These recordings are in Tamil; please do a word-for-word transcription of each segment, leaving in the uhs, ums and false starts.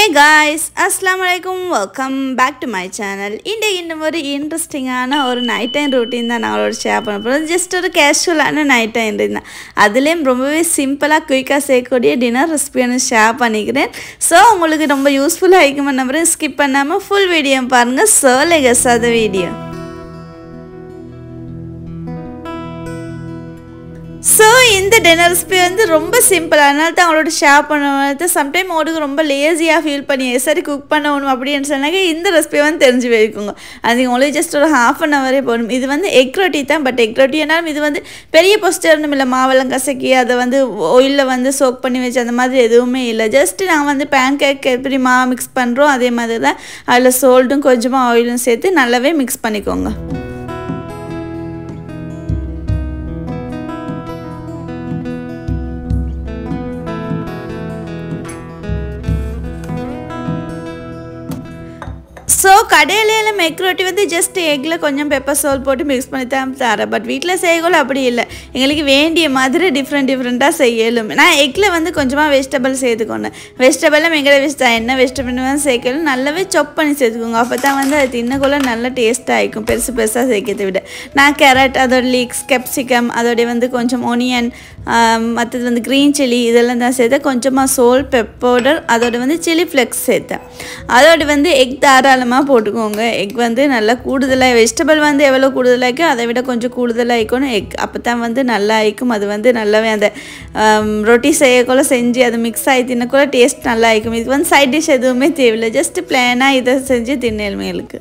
Hey guys, Assalamualaikum. Welcome back to my channel. Today in very interesting ana or night time routine தான் நான் ஷேர் பண்ண போறேன். Just ஒரு casual-ஆன night time தான். அதுலயும் ரொம்பவே சிம்பிளா குயிக்கா செய்யக்கூடிய டின்னர் ரெசிபியை ஷேர் பண்ணிக்கிறேன். சோ உங்களுக்கு ரொம்ப யூஸ்ஃபுல்லா இருக்கும்னு நம்புறேன். ஸ்கிப் பண்ணாம full video பாருங்க. So let's start the video. So இந்த டின்னர் ரெசிபி வந்து ரொம்ப சிம்பிள். அதனால தான் அவங்களோட ஷேர் பண்ணுவது. சம்டைம் ஓடுக்கு ரொம்ப லேசியாக ஃபீல் பண்ணி சரி குக் பண்ணணும் அப்படின்னு சொன்னாங்க இந்த ரெசிபி வந்து தெரிஞ்சு வைக்குங்க. அது உங்களுக்கு ஜஸ்ட் ஒரு ஹாஃப் அன் ஹவரே போகணும். இது வந்து எக் ரொட்டி தான். பட் எக் ரொட்டி என்னாலும் இது வந்து பெரிய பொஸ்டர்னும் இல்லை, மாவெல்லாம் கசக்கி அதை வந்து ஆயிலில் வந்து சோக் பண்ணி வச்சு அந்த மாதிரி எதுவுமே இல்லை. ஜஸ்ட் நான் வந்து பேன் கேக் எப்படி மாவு மிக்ஸ் பண்ணுறோம் அதே மாதிரி தான் அதில் சோல்ட்டும் கொஞ்சமாக ஆயிலும் சேர்த்து நல்லாவே மிக்ஸ் பண்ணிக்கோங்க. ஸோ கடையில எக் ரொட்டி வந்து ஜஸ்ட் எக்கில் கொஞ்சம் பெப்பர் சோல் போட்டு மிக்ஸ் பண்ணி தான் தரேன். பட் வீட்டில் செய்யக்கூட அப்படி இல்லை, எங்களுக்கு வேண்டிய மாதிரி டிஃப்ரெண்ட் டிஃப்ரெண்ட்டாக செய்யலும். நான் எக்கில் வந்து கொஞ்சமாக வெஜிடபிள் சேர்த்துக்கோங்க. வெஜிடபிளும் எங்களை வெஜிடா என்ன வெஜிடபிள் வந்து சேர்க்கலும் நல்லாவே சாப் பண்ணி சேர்த்துக்கோங்க. அப்போ தான் வந்து அது தின்னக்குள்ள நல்ல டேஸ்ட்டாக இருக்கும் பெருசு பெருசாக சேர்க்கிறத விட. நான் கேரட், அதோட லீக்ஸ், கேப்சிகம், அதோடைய வந்து கொஞ்சம் ஒனியன், மற்றது வந்து க்ரீன் சில்லி இதெல்லாம் தான் சேர்த்தேன். கொஞ்சமாக சோல், பெப்பர் பவுடர், அதோட வந்து சில்லி ஃப்ளெக்ஸ் சேர்த்தேன். அதோட வந்து எக் தாராளமாக போட்டுக்கோங்க. எக் வந்து நல்லா கூடுதலாக, வெஜிடபிள் வந்து எவ்வளோ கூடுதலாக அதை விட கொஞ்சம் கூடுதலாக ஆயிக்கணும் எக். அப்போ தான் வந்து நல்லா ஆயிக்கும். அது வந்து நல்லாவே அந்த ரொட்டி செய்யக்குள்ள செஞ்சு அது மிக்ஸ் ஆகி தின்னக்குள்ள டேஸ்ட் நல்லா ஆயிக்கும். இது வந்து சைட் டிஷ் எதுவுமே தேவையில்லை, ஜஸ்ட் பிளானாக இதை செஞ்சு தின்னேலுமேலுக்கு.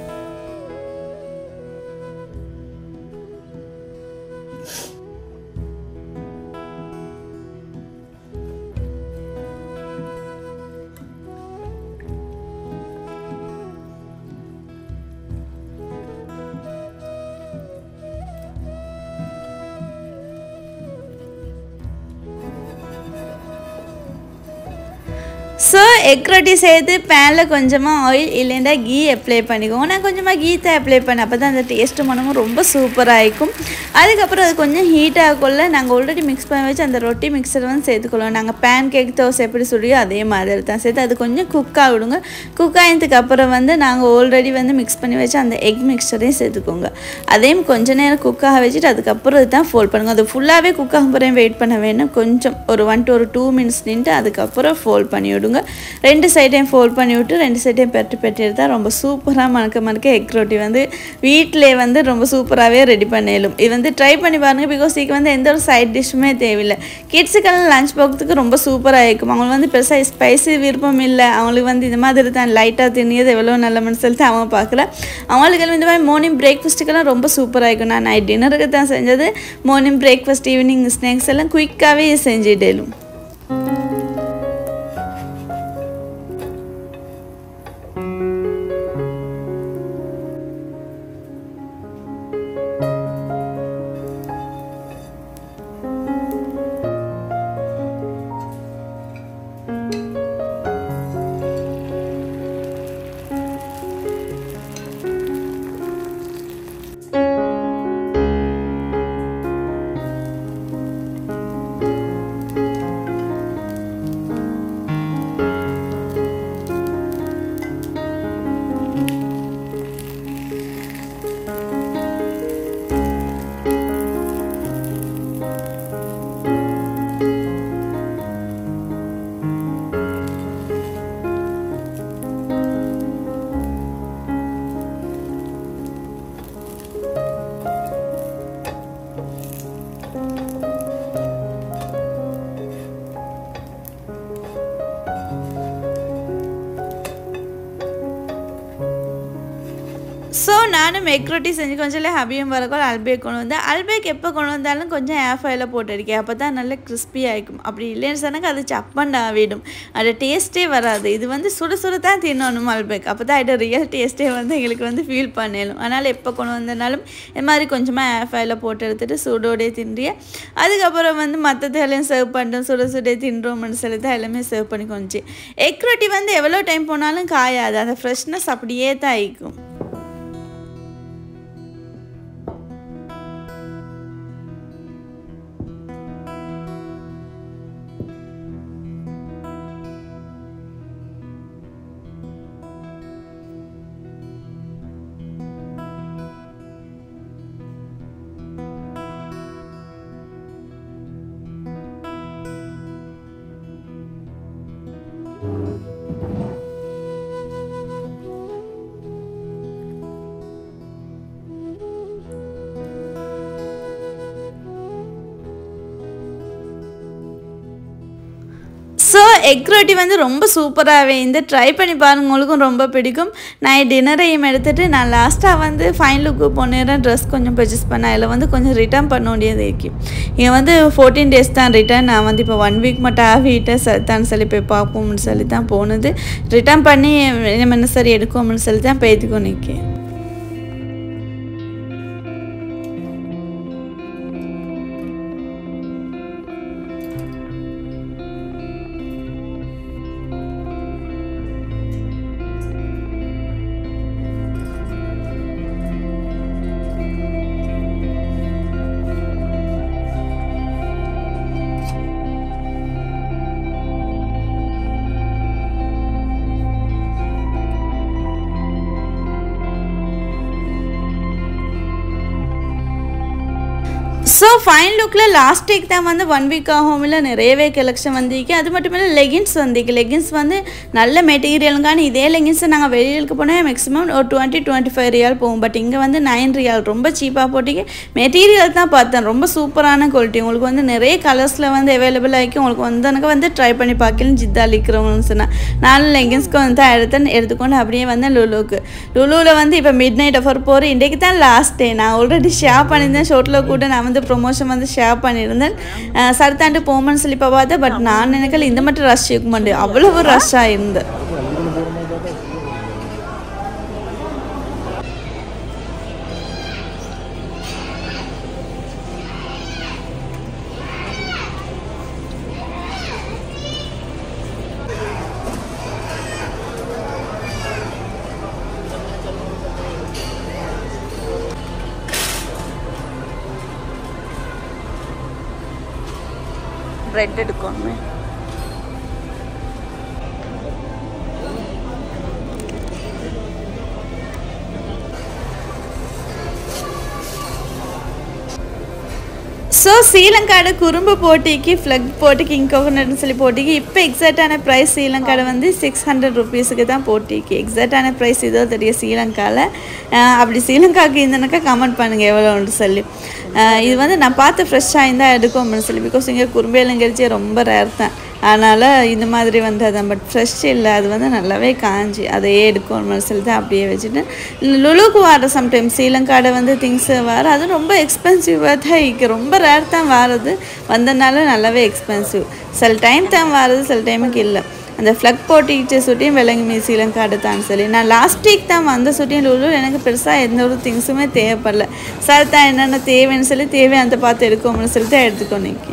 ஸோ எக் ரொட்டி சேர்த்து பேனில் கொஞ்சமாக ஆயில் இல்லைன்னா கீ அப்ளை பண்ணிக்கோங்க. நான் கொஞ்சமாக கீ தான் அப்ளை பண்ணேன். அப்போ தான் அந்த டேஸ்ட்டு மனமும் ரொம்ப சூப்பராக இருக்கும். அதுக்கப்புறம் அது கொஞ்சம் ஹீட் ஆகக்குள்ள நாங்கள் ஆல்ரெடி மிக்ஸ் பண்ணி வச்சு அந்த ரொட்டி மிக்சர் வந்து சேர்த்துக்கொள்வோம். நாங்கள் பேன் கேக் தோசை எப்படி சொல்லியோ அதே மாதிரி தான் சேர்த்து அது கொஞ்சம் குக் ஆகிடுங்க. குக் ஆகினதுக்கு அப்புறம் வந்து நாங்கள் ஆல்ரெடி வந்து மிக்ஸ் பண்ணி வச்சு அந்த எக் மிக்சரையும் சேர்த்துக்கோங்க. அதையும் கொஞ்சம் நேரம் குக்காக வச்சுட்டு அதுக்கப்புறம் இதுதான் ஃபோல்ட் பண்ணுங்க. அது ஃபுல்லாகவே குக் ஆக போகிறேன் வெயிட் பண்ண வேணும். கொஞ்சம் ஒரு ஒன் டு ஒரு டூ மினிட்ஸ் நின்று அதுக்கப்புறம் ஃபோல்ட் பண்ணி விடுங்க. ரெண்டு சைடையும் ஃபோல்ட் பண்ணி விட்டு ரெண்டு சைடையும் பெட்டு பெட்டு எடுத்தால் ரொம்ப சூப்பராக மணக்க மணக்க எக் ரொட்டி வந்து வீட்டிலே வந்து ரொம்ப சூப்பராகவே ரெடி பண்ணிடலும். இது வந்து ட்ரை பண்ணி பாருங்கள். பிகாஸ் இதுக்கு வந்து எந்த ஒரு சைட் டிஷ்ஷுமே தேவையில்லை. கிட்ஸுக்கெல்லாம் லஞ்ச் பாக்ஸுக்கு ரொம்ப சூப்பராக இருக்கும். அவங்களுக்கு வந்து பெருசாக ஸ்பைசி விருப்பம் இல்லை. அவங்களுக்கு வந்து இந்த மாதிரி தான் லைட்டாக தின்னியது எவ்வளோ நல்ல மனசில் தான் அவன் பார்க்கல. அவங்களுக்கு இந்த மாதிரி மார்னிங் பிரேக்ஃபாஸ்ட்டுக்கெல்லாம் ரொம்ப சூப்பராக இருக்கும். நான் நைட் டின்னருக்கு தான் செஞ்சது. மார்னிங் பிரேக்ஃபாஸ்ட், ஈவினிங் ஸ்நாக்ஸ் எல்லாம் குயிக்காகவே செஞ்சுட்டேலும். ஸோ நானும் எக் ரொட்டி செஞ்சு கொஞ்சம் ஹபியும் வரக்கும் அல்பேக் கொண்டு வந்தேன். அல்பேக் எப்போ கொண்டு வந்தாலும் கொஞ்சம் ஏர் ஃப்ரையில் போட்டு அடிக்கேன். அப்போ தான் நல்லா கிறிஸ்பியாக இருக்கும். அப்படி இல்லைன்னு சொன்னாக்க அது சப்பண்டா ஆகிடும், அது டேஸ்ட்டே வராது. இது வந்து சுட சுட தான் தின்னணும் அல்பேக். அப்போ தான் அதோட ரியல் டேஸ்ட்டே வந்து எங்களுக்கு வந்து ஃபீல் பண்ணலும். அதனால் எப்போ கொண்டு வந்தனாலும் இது மாதிரி கொஞ்சமாக ஏர் ஃப்ரையில் போட்டு எடுத்துகிட்டு சூடோடே தின்றிய அதுக்கப்புறம் வந்து மற்றது எல்லாம் சர்வ் பண்ணுறோம். சுட சுடே தின்றோம்னு சொல்லி தான் எல்லாமே சர்வ் பண்ணி கொஞ்சம். எக் ரொட்டி வந்து எவ்வளோ டைம் போனாலும் காயாது, அந்த ஃப்ரெஷ்னஸ் அப்படியே தான் ஆயிக்கும். எக் ரொட்டி வந்து ரொம்ப சூப்பராகவே இந்த ட்ரை பண்ணி பாருங்க, உங்களுக்கும் ரொம்ப பிடிக்கும். நான் டின்னரையும் எடுத்துகிட்டு நான் லாஸ்ட்டாக வந்து ஃபைன் லுக்கு போனேன் ட்ரெஸ் கொஞ்சம் பர்ச்சேஸ் பண்ணேன். அதில் வந்து கொஞ்சம் ரிட்டர்ன் பண்ண வேண்டியது இருக்கு. இங்கே வந்து ஃபோர்டீன் டேஸ் தான் ரிட்டர்ன். நான் வந்து இப்போ ஒன் வீக் மட்டும் ஆகிட்டு சரித்தான்னு சொல்லி போய் பார்ப்போம்னு சொல்லி தான் போனது. ரிட்டர்ன் பண்ணி என்ன சரி எடுக்கும்னு சொல்லி தான் பேத்துக்கும் நிற்கேன். ஸோ ஃபைன் லுக்கில் லாஸ்ட் வீக் தான் வந்து ஒன் வீக் ஆகும் இல்லை நிறையவே கலெக்ஷன் வந்திருக்கு. அது மட்டும் இல்லை லெகின்ஸ் வந்திருக்கு. லெகின்ஸ் வந்து நல்ல மெட்டீரியலுங்கான இதே லெகின்ஸை நாங்கள் வெளியிலுக்கு போனால் மேக்ஸிமம் ஒரு டுவெண்ட்டி டுவெண்ட்டி ஃபைவ் ரியால் போகும். பட் இங்கே வந்து நைன் ரியால் ரொம்ப சீப்பாக போட்டிக்கு. மெட்டீரியல் தான் பார்த்தேன் ரொம்ப சூப்பரான குவாலிட்டி. உங்களுக்கு வந்து நிறைய கலர்ஸில் வந்து அவைலபிள் ஆகிக்கும். உங்களுக்கு வந்து எனக்கு வந்து ட்ரை பண்ணி பார்க்கலன்னு ஜித்தா இருக்கிறவங்கன்னு சொன்னேன். நானும் லெகின்ஸ்க்கு வந்து தான் எடுத்தேன் எடுத்துக்கொண்டு அப்படியே வந்தேன் லுலுவுக்கு. லுலுவில் வந்து இப்போ மிட் நைட் ஆஃபர் போகிறேன். இன்றைக்கு தான் லாஸ்ட் டே. நான் ஆல்ரெடி ஷேர் பண்ணியிருந்தேன் ஷோட்டில் கூட நான் வந்து ப்ரொமோஷன் வந்து ஷேர் பண்ணியிருந்தேன். சர்தாண்டு போமன்னு சொல்லி இப்போ பார்த்தேன். பட் நான் நினைக்கல இந்த மட்டும் ரஷ் இருக்க மாட்டேன், அவ்வளவு ரஷ்ஷாக இருந்தேன். பிரெட் எடுக்கணுமே. ஸோ ஸ்ரீலங்காவோட குறும்பு போட்டிக்கு ஃப்ளக் போட்டிக்கு கிங் கோகோனட்னு சொல்லி போட்டிக்கு இப்போ எக்ஸாக்டான ப்ரைஸ் ஸ்ரீலங்காவில் வந்து சிக்ஸ் ஹண்ட்ரட் ருபீஸுக்கு தான் போட்டிக்கு. எக்ஸாக்டான ப்ரைஸ் இதோ தெரியும் ஸ்ரீலங்காவில். அப்படி ஸ்ரீலங்காவுக்கு இருந்தனாக்கா கமெண்ட் பண்ணுங்கள் எவ்வளோன்னு சொல்லி. இது வந்து நான் பார்த்து ஃப்ரெஷ்ஷாக இருந்தால் எடுக்கும் அப்படின்னு சொல்லி. பிகாஸ் இங்கே குறும்பேலங்கரிச்சி ரொம்ப ரேர் தான், அதனால் இந்த மாதிரி வந்து அதான். பட் ஃப்ரெஷ் இல்லை, அது வந்து நல்லாவே காஞ்சி அதையே எடுக்கணும்னு சொல்லி தான் அப்படியே வச்சுட்டு லுலுக்கு வர சம்டைம்ஸ் ஸ்ரீலங்காவோட வந்து திங்ஸ் வர அது ரொம்ப எக்ஸ்பென்சிவாக தான் இருக்குது. ரொம்ப ரேர் தான் வாரது, வந்ததுனால நல்லாவே எக்ஸ்பென்சிவ். சில டைம் தான் வாரது, சில டைமுக்கு இல்லை. அந்த ஃப்ளக் போட்டிக்கிட்ட சுட்டியும் விலங்கு மீ ஸ்ரீலங்காடு தான் சொல்லி நான் லாஸ்ட் வீக் தான் வந்த சுட்டியும் லுலு எனக்கு பெருசாக எந்த ஒரு திங்ஸுமே தேவைப்படல. சார் தான் என்னென்ன தேவைன்னு சொல்லி தேவையானதை பார்த்து எடுக்கணும்னு சொல்லி தான் எடுத்துக்கோ நிற்கி.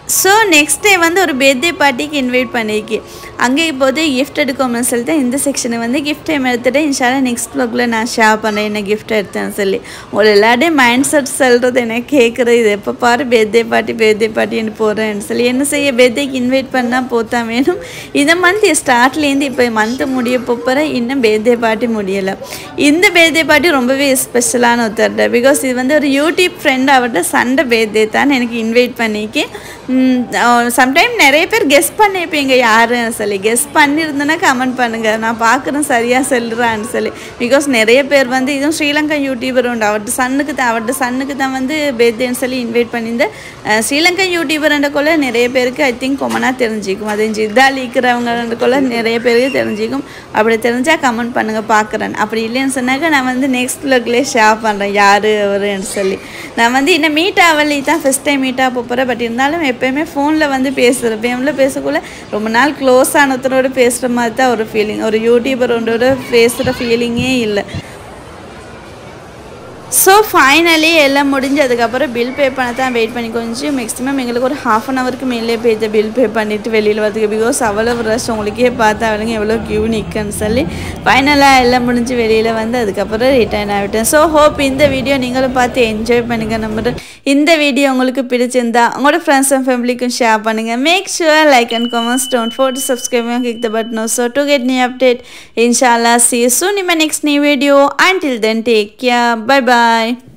ஸோ நெக்ஸ்ட் டே வந்து ஒரு பர்த்டே பார்ட்டிக்கு இன்வைட் பண்ணியிருக்கேன். அங்கே இப்போது கிஃப்ட் எடுக்கணும்னு சொல்லிட்டு இந்த செக்ஷனை வந்து கிஃப்ட் டைம் எடுத்துகிட்டு இன்ஷால்லா நெக்ஸ்ட் வ்ளாகில் நான் ஷேர் பண்ணுறேன் என்ன கிஃப்ட் எடுத்தேன்னு சொல்லி. உங்களை எல்லாத்தையும் மைண்ட் செட் சொல்கிறது எனக்கு கேட்குறது இது எப்போ பாரு பர்த்டே பார்ட்டி பர்த்டே பார்ட்டின்னு போகிறேன்னு சொல்லி என்ன செய்ய பர்த்டேக்கு இன்வைட் பண்ணால் போத்தா வேணும். இந்த மந்த் ஸ்டார்ட்லேருந்து இப்போ மந்த் முடிய போகிற இன்னும் பர்த்டே பார்ட்டி முடியலை. இந்த பர்த்டே பார்ட்டி ரொம்பவே ஸ்பெஷலான ஒருத்தர் பிகாஸ் இது வந்து ஒரு யூடியூப் ஃப்ரெண்ட் அவர்கிட்ட சண்டே பர்த்டே தான் எனக்கு இன்வைட் பண்ணிக்கி. சம்டைம் நிறைய பேர் கெஸ் பண்ணியிருப்பீங்க யாருன்னு சொல்லி. கெஸ் பண்ணியிருந்தேன்னா கமெண்ட் பண்ணுங்கள், நான் பார்க்குறேன் சரியாக சொல்கிறான்னு சொல்லி. பிகாஸ் நிறைய பேர் வந்து இதுவும் ஸ்ரீலங்கா யூடியூபர் உண்டு. அவர்கிட்ட சன்னுக்கு தான் அவர்கிட்ட சன்னுக்கு தான் வந்து பர்த்டேன்னு சொல்லி இன்வைட் பண்ணியிருந்தேன். ஸ்ரீலங்கா யூடியூபர்ன்றக்குள்ள நிறைய பேருக்கு ஐ திங்க் கொமனாக தெரிஞ்சிக்கும். அது ஜித்தால் இருக்கிறவங்கன்றக்குள்ள நிறைய பேருக்கு தெரிஞ்சிக்கும். அப்படி தெரிஞ்சால் கமெண்ட் பண்ணுங்கள் பார்க்குறேன். அப்படி இல்லைன்னு சொன்னாக்க நான் வந்து நெக்ஸ்ட் வ்ளாக்லேயே ஷேர் பண்ணுறேன் யார் அவருன்னு சொல்லி. நான் வந்து இன்னும் மீட் ஆகலி தான் ஃபஸ்ட் டைம் மீட் ஆக போகிறேன். பட் இருந்தாலும் எப்போயுமே ஃபோனில் வந்து பேசுகிறேன். ஃபோனில் பேசக்குள்ள ரொம்ப நாள் க்ளோஸ் ஆனத்தரோடு பேசுகிற மாதிரி தான் ஒரு ஃபீலிங். ஒரு யூடியூபரோட பேசுகிற ஃபீலிங்கே இல்லை. ஸோ ஃபைனலி எல்லாம் முடிஞ்சு அதுக்கப்புறம் பில் பே பண்ண தான் வெயிட் பண்ணி கொஞ்சம் மேக்ஸிமம் எங்களுக்கு ஒரு ஹாஃப் அன் ஹவருக்கு மேலே போய்ட்டு பில் பே பண்ணிவிட்டு வெளியில் வரதுக்கு. பிகாஸ் அவ்வளோ ரஷ் உங்களுக்கே பார்த்தா அவளுங்க எவ்வளோ க்யூ நிற்குன்னு சொல்லி ஃபைனலாக எல்லாம் முடிஞ்சு வெளியில் வந்து அதுக்கப்புறம் ரிட்டர்ன் ஆகிட்டேன். ஸோ ஹோப் இந்த வீடியோ நீங்களும் பார்த்து என்ஜாய் பண்ணுங்கள். நம்ம இந்த வீடியோ உங்களுக்கு பிடிச்சிருந்தா உங்களோட ஃப்ரெண்ட்ஸ் அண்ட் ஃபேமிலிக்கும் ஷேர் பண்ணுங்கள். Make sure like and comments don't forget to subscribe and click the button also to get new update. Inshallah see you soon in my next new video. Until then take care. Bye bye.